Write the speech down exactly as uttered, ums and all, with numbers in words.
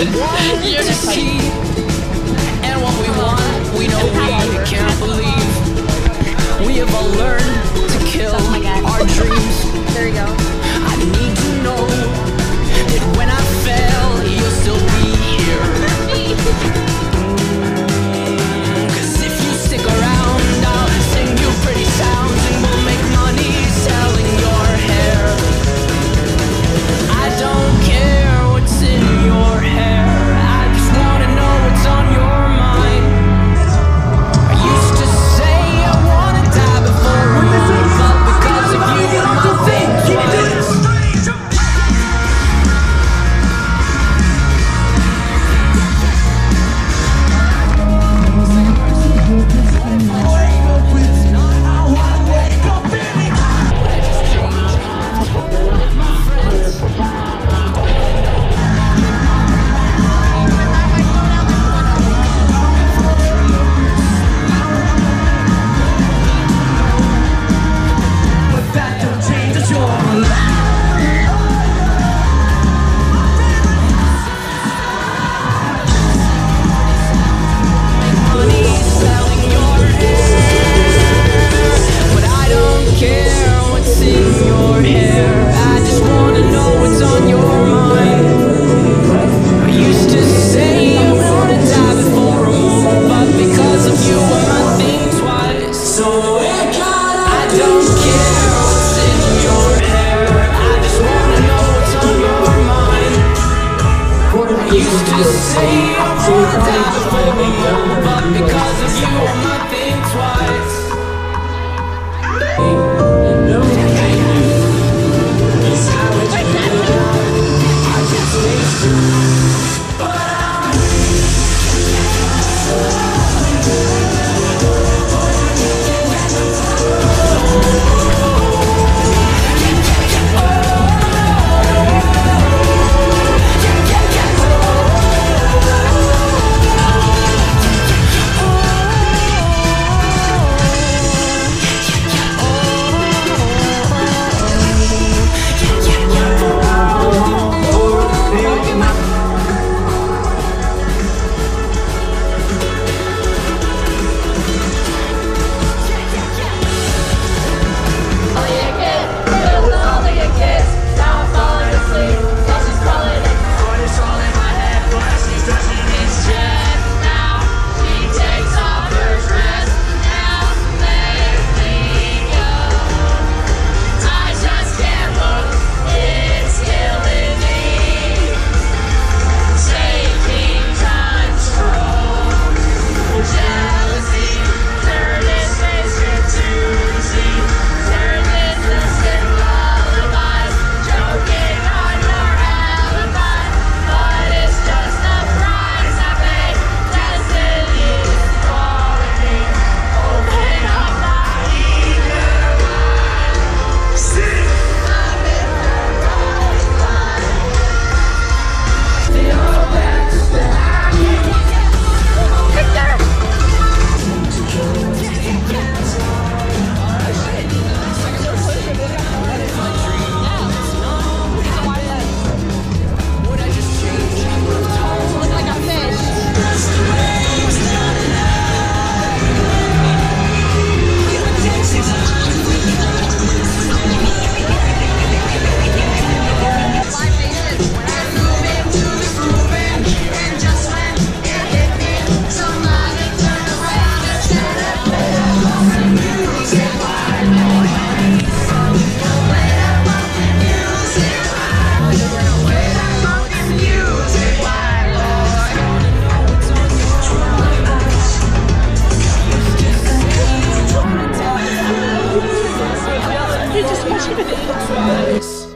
You're just key. And what we want, we know we can't believe. We have all learned to kill our dreams. There we go. I need to know that when I fail, you'll still be here. Cause if you stick around, I'll sing you pretty sounds and we'll make money selling your hair. I don't care what's in your hair, I just wanna know what's on your mind. I used to say I wanna die before I move up because of you, my thing twice. Just